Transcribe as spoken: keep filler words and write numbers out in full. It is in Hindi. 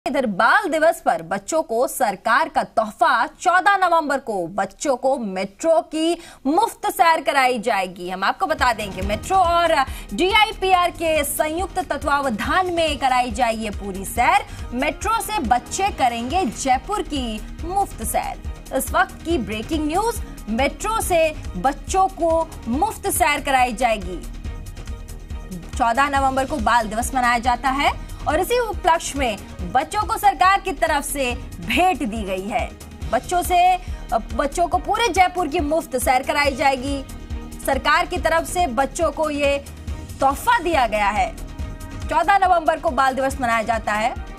इधर बाल दिवस पर बच्चों को सरकार का तोहफा चौदह नवंबर को बच्चों को मेट्रो की मुफ्त सैर कराई जाएगी। हम आपको बता दें कि मेट्रो और डीआईपीआर के संयुक्त तत्वावधान में कराई जाएगी ये पूरी सैर। मेट्रो से बच्चे करेंगे जयपुर की मुफ्त सैर। इस वक्त की ब्रेकिंग न्यूज, मेट्रो से बच्चों को मुफ्त सैर कराई जाएगी। चौदह नवंबर को बाल दिवस मनाया जाता है और इसी उपलक्ष्य में बच्चों को सरकार की तरफ से भेंट दी गई है। बच्चों से बच्चों को पूरे जयपुर की मुफ्त सैर कराई जाएगी। सरकार की तरफ से बच्चों को ये तोहफा दिया गया है। चौदह नवंबर को बाल दिवस मनाया जाता है।